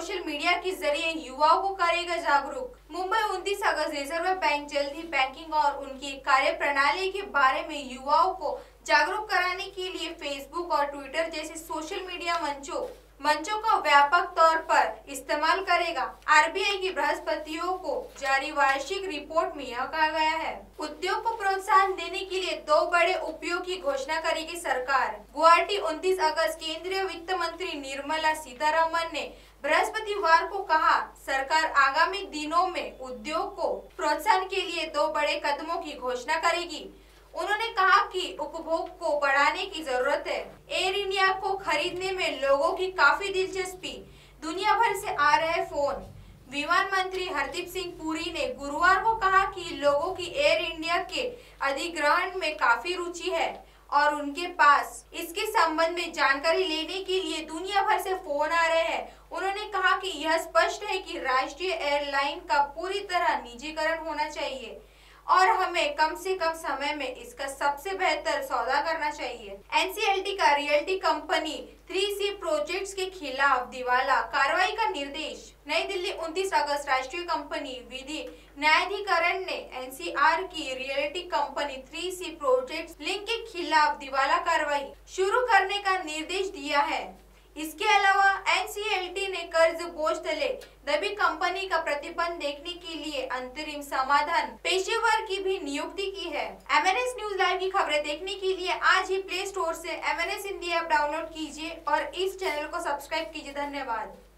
Social media के जरिए युवाओं को करेगा जागरूक। मुंबई 29 अगस्त रिजर्व बैंक जल्द ही बैंकिंग और उनकी कार्यप्रणाली के बारे में युवाओं को जागरूक कराने के लिए फेसबुक और ट्विटर जैसे सोशल मीडिया मंचों का व्यापक तौर पर इस्तेमाल करेगा। आरबीआई की बृहस्पतियों को जारी वार्षिक रिपोर्ट में यह कहा गया है। उद्योग को प्रोत्साहन देने के लिए दो बड़े उपायों की घोषणा करेगी सरकार। गुवाहाटी 29 अगस्त केंद्रीय वित्त मंत्री निर्मला सीतारमण ने बृहस्पतिवार को कहा, सरकार आगामी दिनों में उद्योग को प्रोत्साहन के लिए दो बड़े कदमों की घोषणा करेगी। उन्होंने कहा कि उपभोग को बढ़ाने की जरूरत है। एयर इंडिया को खरीदने में लोगों की काफी दिलचस्पी। दुनिया भर से आ रहे फोन। विमान मंत्री हरदीप सिंह पुरी ने गुरुवार को कहा कि लोगों की एयर इंडिया के अधिग्रहण में काफी रुचि है और उनके पास इसके संबंध में जानकारी लेने के लिए दुनिया भर से फोन आ रहे हैं। उन्होंने कहा कि यह स्पष्ट है कि राष्ट्रीय एयरलाइन का पूरी तरह निजीकरण होना चाहिए और हमें कम से कम समय में इसका सबसे बेहतर सौदा करना चाहिए। एनसीएलटी का रियल्टी कंपनी 3C प्रोजेक्ट्स के खिलाफ दिवाला कार्रवाई का निर्देश। नई दिल्ली 29 अगस्त राष्ट्रीय कंपनी विधि न्यायाधिकरण ने एनसीआर की realty company 3C projects link के खिलाफ दिवाला कार्रवाई शुरू करने का निर्देश दिया है। इसके अलावा एनसीएलटी ने कर्ज बोझ तले दबी कंपनी का प्रतिबंध देखने के लिए अंतरिम समाधान पेशेवर की भी नियुक्ति की है। MNS न्यूज लाइव की खबरें देखने के लिए आज ही प्ले स्टोर से MNS हिंदी ऐप डाउनलोड कीजिए और इस चैनल को सब्सक्राइब कीजिए। धन्यवाद।